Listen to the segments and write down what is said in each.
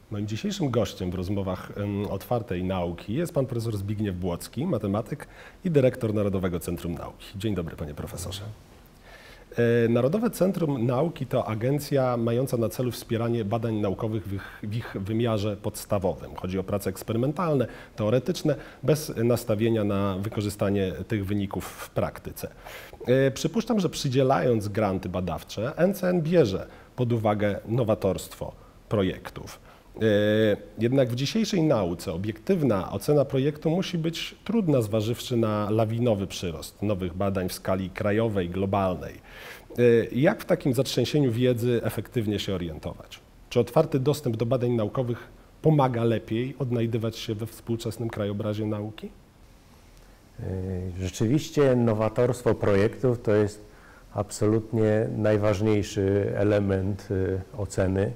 Moim dzisiejszym gościem w rozmowach Otwartej Nauki jest pan profesor Zbigniew Błocki, matematyk i dyrektor Narodowego Centrum Nauki. Dzień dobry, panie profesorze. Narodowe Centrum Nauki to agencja mająca na celu wspieranie badań naukowych w ich wymiarze podstawowym. Chodzi o prace eksperymentalne, teoretyczne, bez nastawienia na wykorzystanie tych wyników w praktyce. Przypuszczam, że przydzielając granty badawcze, NCN bierze pod uwagę nowatorstwo projektów. Jednak w dzisiejszej nauce obiektywna ocena projektu musi być trudna, zważywszy na lawinowy przyrost nowych badań w skali krajowej, globalnej. Jak w takim zatrzęsieniu wiedzy efektywnie się orientować? Czy otwarty dostęp do badań naukowych pomaga lepiej odnajdywać się we współczesnym krajobrazie nauki? Rzeczywiście nowatorstwo projektów to jest absolutnie najważniejszy element oceny.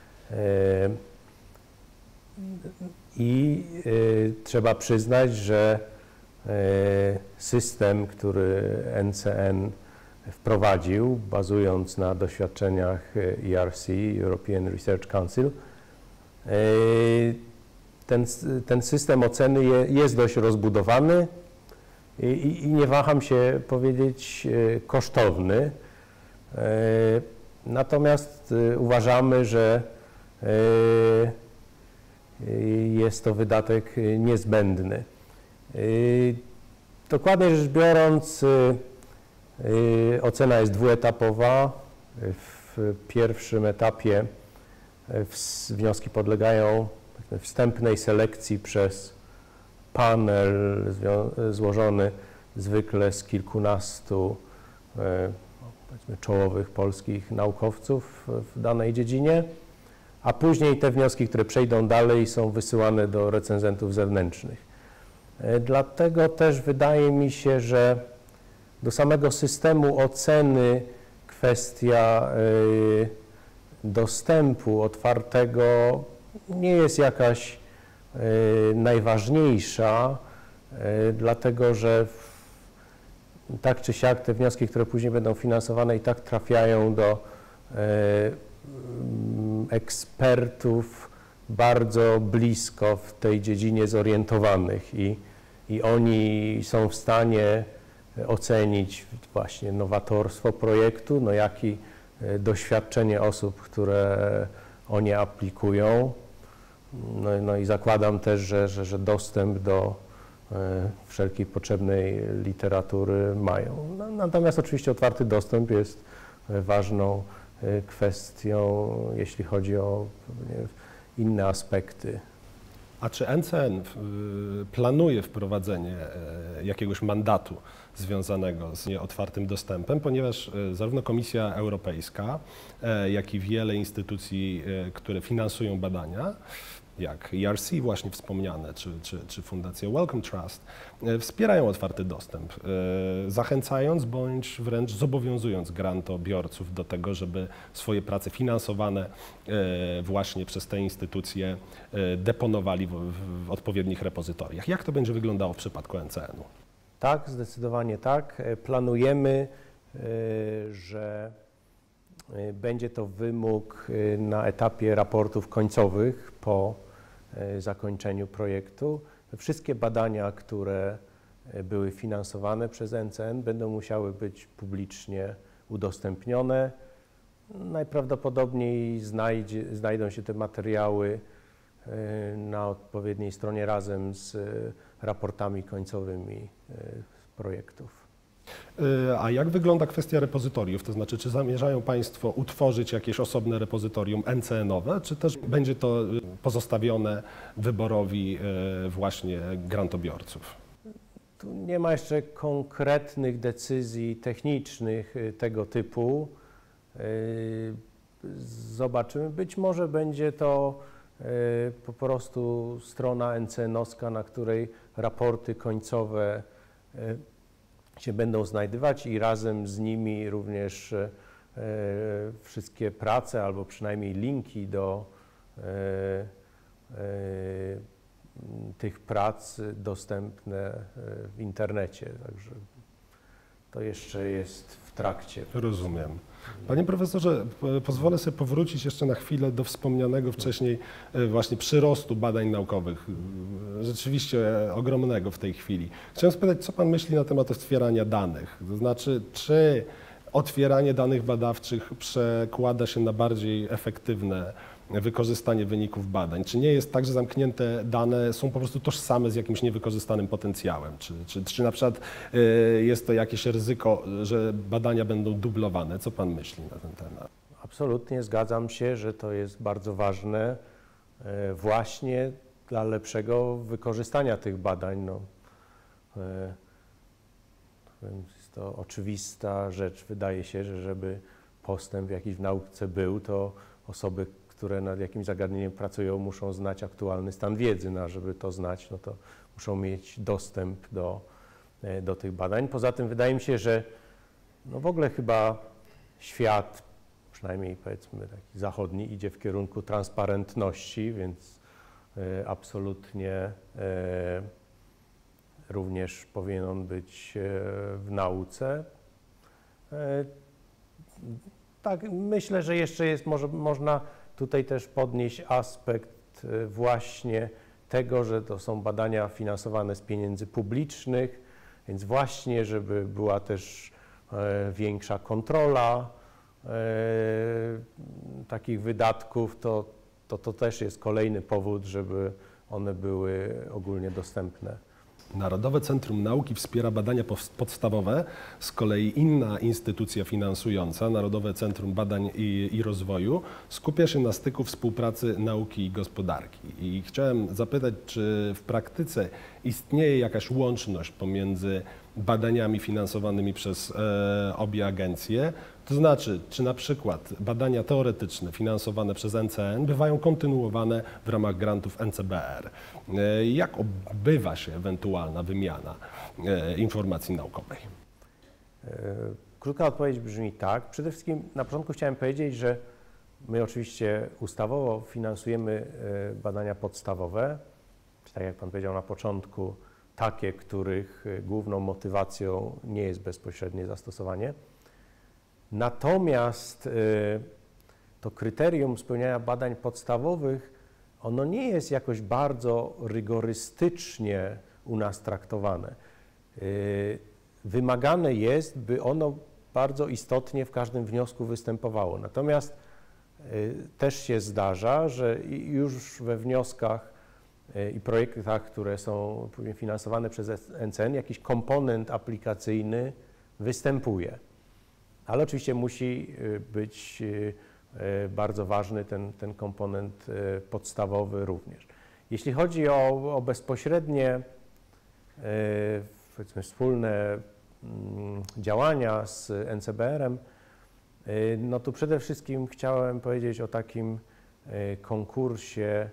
I trzeba przyznać, że system, który NCN wprowadził, bazując na doświadczeniach ERC, European Research Council, ten system oceny jest dość rozbudowany i nie waham się powiedzieć kosztowny. Natomiast uważamy, że jest to wydatek niezbędny. Dokładnie rzecz biorąc, ocena jest dwuetapowa. W pierwszym etapie wnioski podlegają wstępnej selekcji przez panel złożony zwykle z kilkunastu powiedzmy, czołowych polskich naukowców w danej dziedzinie, a później te wnioski, które przejdą dalej, są wysyłane do recenzentów zewnętrznych. Dlatego też wydaje mi się, że do samego systemu oceny kwestia dostępu otwartego nie jest jakaś najważniejsza, dlatego że tak czy siak te wnioski, które później będą finansowane, i tak trafiają do ekspertów bardzo blisko w tej dziedzinie zorientowanych i oni są w stanie ocenić właśnie nowatorstwo projektu, no jak i doświadczenie osób, które o nie aplikują. No i zakładam też, że dostęp do wszelkiej potrzebnej literatury mają. Natomiast oczywiście otwarty dostęp jest ważną kwestią, jeśli chodzi o inne aspekty. A czy NCN planuje wprowadzenie jakiegoś mandatu związanego z otwartym dostępem, ponieważ zarówno Komisja Europejska, jak i wiele instytucji, które finansują badania, jak ERC właśnie wspomniane, czy Fundacja Wellcome Trust, wspierają otwarty dostęp, zachęcając bądź wręcz zobowiązując grantobiorców do tego, żeby swoje prace finansowane właśnie przez te instytucje deponowali w odpowiednich repozytoriach. Jak to będzie wyglądało w przypadku NCN-u? Tak, zdecydowanie tak. Planujemy, że będzie to wymóg na etapie raportów końcowych po zakończeniu projektu. Wszystkie badania, które były finansowane przez NCN, będą musiały być publicznie udostępnione. Najprawdopodobniej znajdą się te materiały na odpowiedniej stronie razem z raportami końcowymi projektów. A jak wygląda kwestia repozytoriów? To znaczy, czy zamierzają Państwo utworzyć jakieś osobne repozytorium NCN-owe, czy też będzie to pozostawione wyborowi właśnie grantobiorców? Tu nie ma jeszcze konkretnych decyzji technicznych tego typu. Zobaczymy. Być może będzie to po prostu strona NCN-owska, na której raporty końcowe się będą znajdować i razem z nimi również wszystkie prace, albo przynajmniej linki do tych prac dostępne w internecie. Także to jeszcze jest w trakcie. Rozumiem. Panie profesorze, pozwolę sobie powrócić jeszcze na chwilę do wspomnianego wcześniej właśnie przyrostu badań naukowych, rzeczywiście ogromnego w tej chwili. Chciałem spytać, co Pan myśli na temat otwierania danych? To znaczy, czy otwieranie danych badawczych przekłada się na bardziej efektywne wykorzystanie wyników badań? Czy nie jest tak, że zamknięte dane są po prostu tożsame z jakimś niewykorzystanym potencjałem? Czy na przykład jest to jakieś ryzyko, że badania będą dublowane? Co Pan myśli na ten temat? Absolutnie zgadzam się, że to jest bardzo ważne właśnie dla lepszego wykorzystania tych badań. No, jest to oczywista rzecz. Wydaje się, że żeby postęp jakiś w nauce był, to osoby, które nad jakimś zagadnieniem pracują, muszą znać aktualny stan wiedzy. No, a żeby to znać, no to muszą mieć dostęp do tych badań. Poza tym wydaje mi się, że no w ogóle chyba świat, przynajmniej powiedzmy taki zachodni, idzie w kierunku transparentności, więc absolutnie również powinien on być w nauce. Tak, myślę, że jeszcze jest, można tutaj też podnieść aspekt właśnie tego, że to są badania finansowane z pieniędzy publicznych, więc właśnie, żeby była też większa kontrola takich wydatków, to też jest kolejny powód, żeby one były ogólnie dostępne. Narodowe Centrum Nauki wspiera badania podstawowe, z kolei inna instytucja finansująca, Narodowe Centrum Badań i Rozwoju, skupia się na styku współpracy nauki i gospodarki. I chciałem zapytać, czy w praktyce istnieje jakaś łączność pomiędzy badaniami finansowanymi przez obie agencje, to znaczy, czy na przykład badania teoretyczne finansowane przez NCN bywają kontynuowane w ramach grantów NCBR? Jak odbywa się ewentualna wymiana informacji naukowej? Krótka odpowiedź brzmi tak. Przede wszystkim na początku chciałem powiedzieć, że my oczywiście ustawowo finansujemy badania podstawowe, czy tak jak Pan powiedział na początku, takie, których główną motywacją nie jest bezpośrednie zastosowanie. Natomiast to kryterium spełniania badań podstawowych, ono nie jest jakoś bardzo rygorystycznie u nas traktowane. Wymagane jest, by ono bardzo istotnie w każdym wniosku występowało. Natomiast też się zdarza, że już we wnioskach i projektach, które są finansowane przez NCN, jakiś komponent aplikacyjny występuje. Ale oczywiście musi być bardzo ważny ten komponent podstawowy również. Jeśli chodzi o bezpośrednie, powiedzmy, wspólne działania z NCBR-em, no to przede wszystkim chciałem powiedzieć o takim konkursie,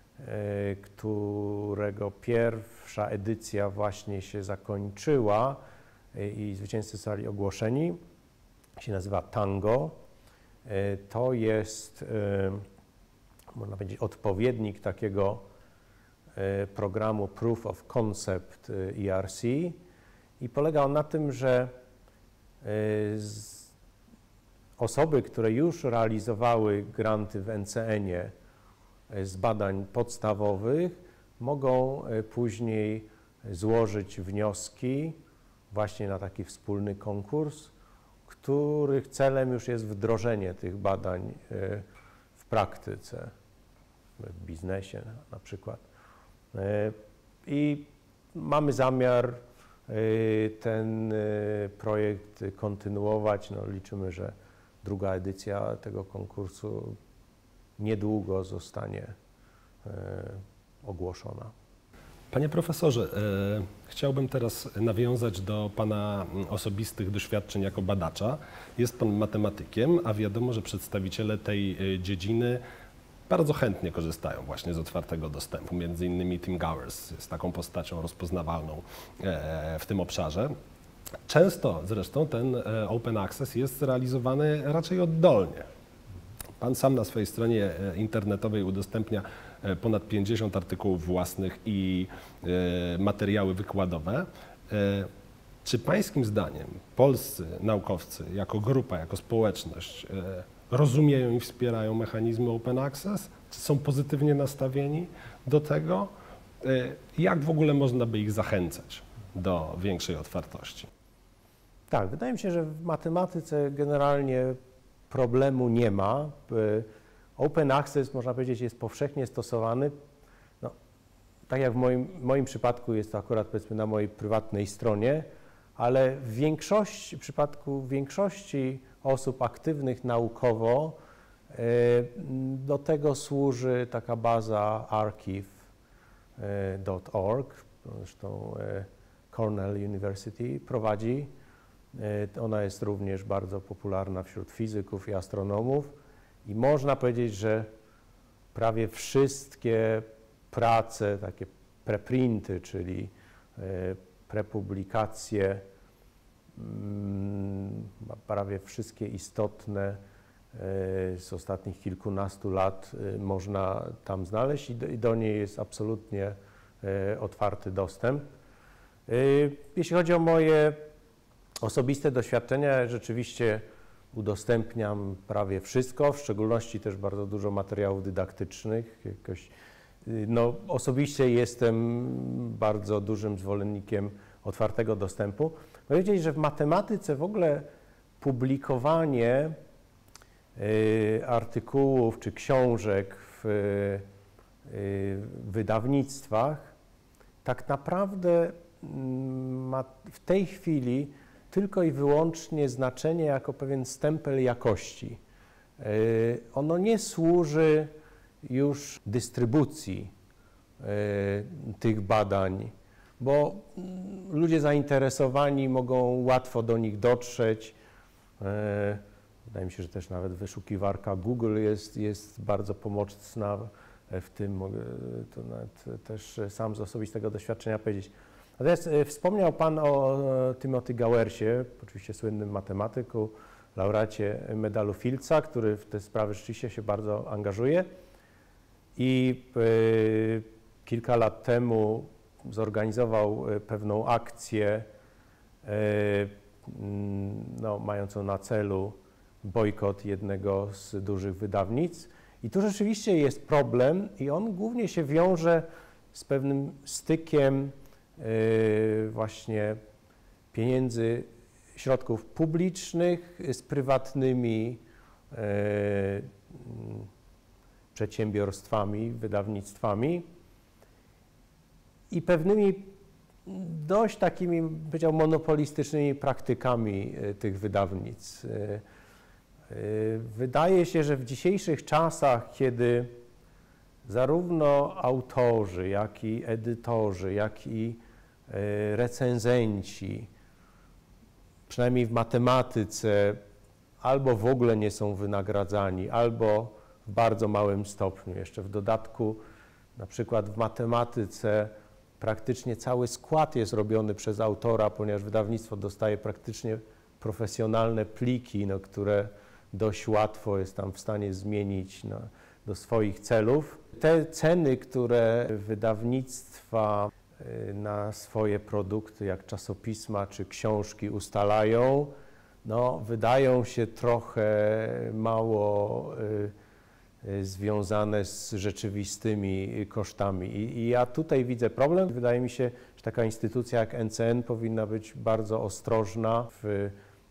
którego pierwsza edycja właśnie się zakończyła i zwycięzcy zostali ogłoszeni. Się nazywa Tango. To jest, można powiedzieć, odpowiednik takiego programu Proof of Concept ERC i polega on na tym, że osoby, które już realizowały granty w NCN-ie z badań podstawowych, mogą później złożyć wnioski właśnie na taki wspólny konkurs, których celem już jest wdrożenie tych badań w praktyce, w biznesie na przykład. I mamy zamiar ten projekt kontynuować. No, liczymy, że druga edycja tego konkursu niedługo zostanie ogłoszona. Panie profesorze, chciałbym teraz nawiązać do Pana osobistych doświadczeń jako badacza. Jest Pan matematykiem, a wiadomo, że przedstawiciele tej dziedziny bardzo chętnie korzystają właśnie z otwartego dostępu. Między innymi Tim Gowers jest taką postacią rozpoznawalną w tym obszarze. Często zresztą ten open access jest realizowany raczej oddolnie. Pan sam na swojej stronie internetowej udostępnia ponad 50 artykułów własnych i materiały wykładowe. Czy pańskim zdaniem polscy naukowcy jako grupa, jako społeczność rozumieją i wspierają mechanizmy open access? Czy są pozytywnie nastawieni do tego? Jak w ogóle można by ich zachęcać do większej otwartości? Tak, wydaje mi się, że w matematyce generalnie problemu nie ma. Open access, można powiedzieć, jest powszechnie stosowany. No, tak jak w moim przypadku jest to akurat, powiedzmy, na mojej prywatnej stronie, ale w przypadku większości osób aktywnych naukowo do tego służy taka baza archive.org, zresztą Cornell University prowadzi. Ona jest również bardzo popularna wśród fizyków i astronomów i można powiedzieć, że prawie wszystkie prace, takie preprinty, czyli prepublikacje, prawie wszystkie istotne z ostatnich kilkunastu lat można tam znaleźć i do niej jest absolutnie otwarty dostęp. Jeśli chodzi o moje osobiste doświadczenia, rzeczywiście udostępniam prawie wszystko, w szczególności też bardzo dużo materiałów dydaktycznych. Osobiście jestem bardzo dużym zwolennikiem otwartego dostępu. Powiedzieć, że w matematyce w ogóle publikowanie artykułów czy książek w wydawnictwach tak naprawdę ma w tej chwili tylko i wyłącznie znaczenie jako pewien stempel jakości. Ono nie służy już dystrybucji tych badań, bo ludzie zainteresowani mogą łatwo do nich dotrzeć. Wydaje mi się, że też nawet wyszukiwarka Google jest bardzo pomocna w tym, to nawet też sam z osobistego doświadczenia powiedzieć. Natomiast wspomniał Pan o Timothy Gowersie, oczywiście słynnym matematyku, laureacie medalu Fieldsa, który w te sprawy rzeczywiście się bardzo angażuje i kilka lat temu zorganizował pewną akcję mającą na celu bojkot jednego z dużych wydawnictw. I tu rzeczywiście jest problem i on głównie się wiąże z pewnym stykiem właśnie pieniędzy, środków publicznych z prywatnymi przedsiębiorstwami, wydawnictwami i pewnymi dość takimi, powiedział, monopolistycznymi praktykami tych wydawnictw. Wydaje się, że w dzisiejszych czasach, kiedy zarówno autorzy, jak i edytorzy, jak i recenzenci, przynajmniej w matematyce, albo w ogóle nie są wynagradzani, albo w bardzo małym stopniu. Jeszcze w dodatku, na przykład w matematyce, praktycznie cały skład jest robiony przez autora, ponieważ wydawnictwo dostaje praktycznie profesjonalne pliki, które dość łatwo jest tam w stanie zmienić do swoich celów. Te ceny, które wydawnictwa na swoje produkty, jak czasopisma czy książki ustalają, wydają się trochę mało związane z rzeczywistymi kosztami. I ja tutaj widzę problem. Wydaje mi się, że taka instytucja jak NCN powinna być bardzo ostrożna w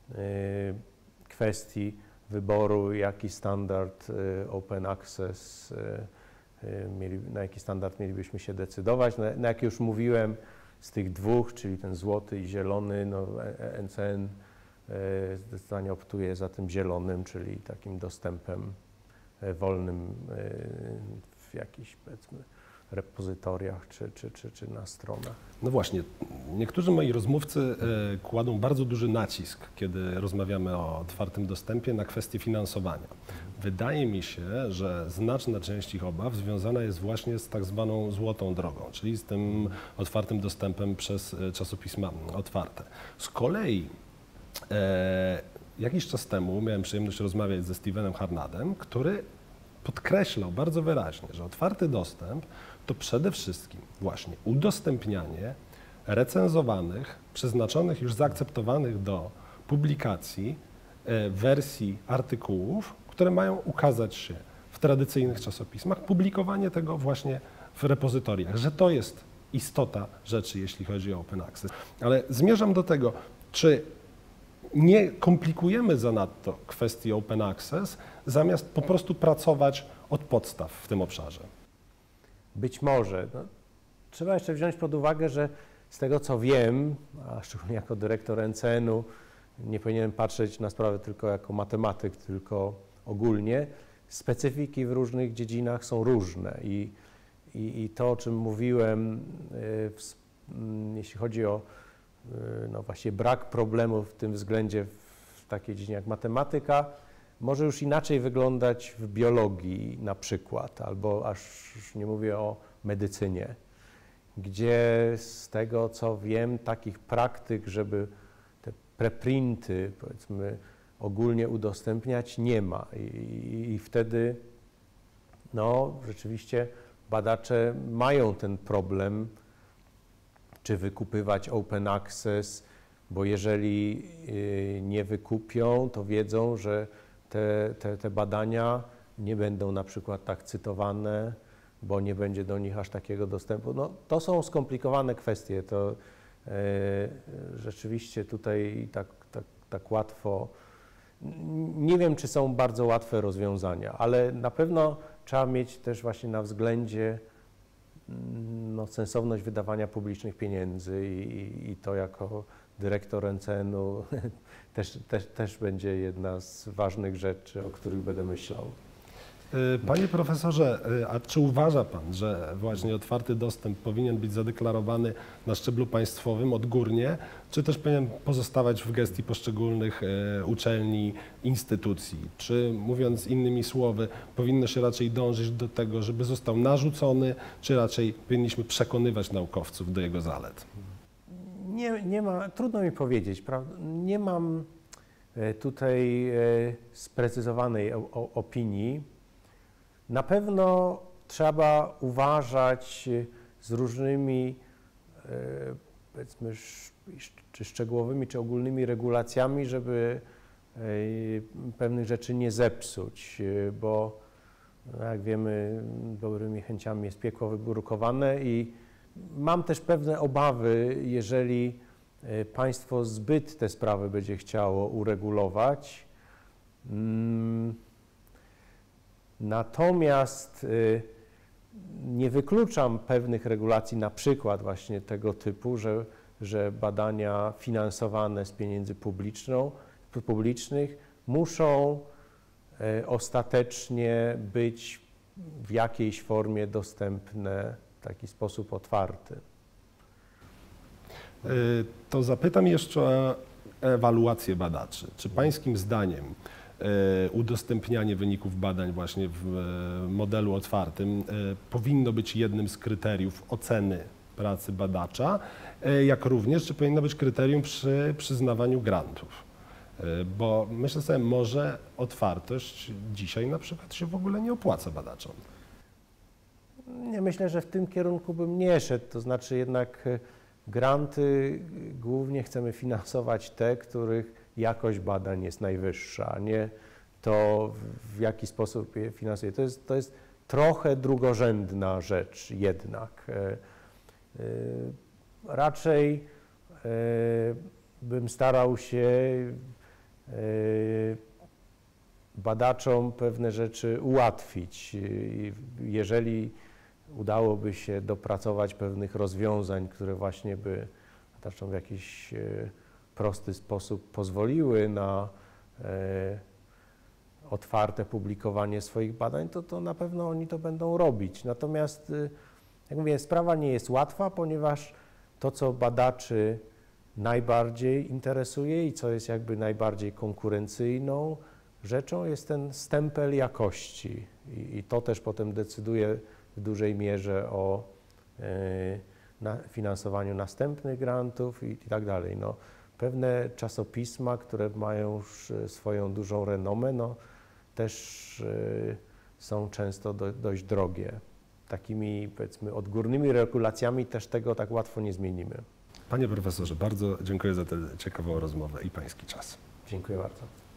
kwestii wyboru, jaki standard open access, na jaki standard mielibyśmy się decydować. Jak już mówiłem, z tych dwóch, czyli ten złoty i zielony, NCN zdecydowanie optuje za tym zielonym, czyli takim dostępem wolnym w jakichś, powiedzmy, repozytoriach czy na stronach. No właśnie, niektórzy moi rozmówcy kładą bardzo duży nacisk, kiedy rozmawiamy o otwartym dostępie, na kwestię finansowania. Wydaje mi się, że znaczna część ich obaw związana jest właśnie z tak zwaną złotą drogą, czyli z tym otwartym dostępem przez czasopisma otwarte. Z kolei jakiś czas temu miałem przyjemność rozmawiać ze Stevenem Harnadem, który podkreślał bardzo wyraźnie, że otwarty dostęp to przede wszystkim właśnie udostępnianie recenzowanych, przeznaczonych, już zaakceptowanych do publikacji wersji artykułów, które mają ukazać się w tradycyjnych czasopismach, publikowanie tego właśnie w repozytoriach, że to jest istota rzeczy, jeśli chodzi o Open Access. Ale zmierzam do tego, czy nie komplikujemy zanadto kwestii Open Access, zamiast po prostu pracować od podstaw w tym obszarze? Być może. No, trzeba jeszcze wziąć pod uwagę, że z tego co wiem, a szczególnie jako dyrektor NCN-u, nie powinienem patrzeć na sprawę tylko jako matematyk, tylko ogólnie, specyfiki w różnych dziedzinach są różne i to, o czym mówiłem, jeśli chodzi o no właśnie brak problemów w tym względzie w takiej dziedzinie jak matematyka, może już inaczej wyglądać w biologii na przykład, albo aż nie mówię o medycynie, gdzie z tego co wiem, takich praktyk, żeby te preprinty, powiedzmy, ogólnie udostępniać nie ma i wtedy no rzeczywiście badacze mają ten problem, czy wykupywać Open Access, bo jeżeli nie wykupią, to wiedzą, że te badania nie będą na przykład tak cytowane, bo nie będzie do nich aż takiego dostępu. No, to są skomplikowane kwestie, to rzeczywiście tutaj tak łatwo, nie wiem, czy są bardzo łatwe rozwiązania, ale na pewno trzeba mieć też właśnie na względzie no, sensowność wydawania publicznych pieniędzy i to jako dyrektor NCN-u też będzie jedna z ważnych rzeczy, o których będę myślał. Panie profesorze, a czy uważa Pan, że właśnie otwarty dostęp powinien być zadeklarowany na szczeblu państwowym odgórnie, czy też powinien pozostawać w gestii poszczególnych uczelni, instytucji? Czy mówiąc innymi słowy, powinno się raczej dążyć do tego, żeby został narzucony, czy raczej powinniśmy przekonywać naukowców do jego zalet? Nie ma, trudno mi powiedzieć, prawda? Nie mam tutaj sprecyzowanej opinii. Na pewno trzeba uważać z różnymi, powiedzmy, czy szczegółowymi, czy ogólnymi regulacjami, żeby pewnych rzeczy nie zepsuć, bo jak wiemy, dobrymi chęciami jest piekło wybrukowane i mam też pewne obawy, jeżeli państwo zbyt te sprawy będzie chciało uregulować. Natomiast nie wykluczam pewnych regulacji, na przykład właśnie tego typu, że badania finansowane z pieniędzy publicznych muszą ostatecznie być w jakiejś formie dostępne w taki sposób otwarty. To zapytam jeszcze o ewaluację badaczy. Czy pańskim zdaniem udostępnianie wyników badań właśnie w modelu otwartym powinno być jednym z kryteriów oceny pracy badacza, jak również czy powinno być kryterium przy przyznawaniu grantów? Bo myślę sobie, może otwartość dzisiaj na przykład się w ogóle nie opłaca badaczom. Ja myślę, że w tym kierunku bym nie szedł, to znaczy jednak granty głównie chcemy finansować te, których jakość badań jest najwyższa, a nie to, w jaki sposób je finansuje. To jest trochę drugorzędna rzecz jednak. Raczej bym starał się badaczom pewne rzeczy ułatwić. Jeżeli udałoby się dopracować pewnych rozwiązań, które właśnie by badaczom w jakiś prosty sposób pozwoliły na otwarte publikowanie swoich badań, to na pewno oni to będą robić. Natomiast, jak mówię, sprawa nie jest łatwa, ponieważ to, co badaczy najbardziej interesuje i co jest jakby najbardziej konkurencyjną rzeczą, jest ten stempel jakości. I to też potem decyduje w dużej mierze o finansowaniu następnych grantów i tak dalej. No, pewne czasopisma, które mają już swoją dużą renomę, no, też są często dość drogie. Takimi, powiedzmy, odgórnymi regulacjami też tego tak łatwo nie zmienimy. Panie profesorze, bardzo dziękuję za tę ciekawą rozmowę i pański czas. Dziękuję bardzo.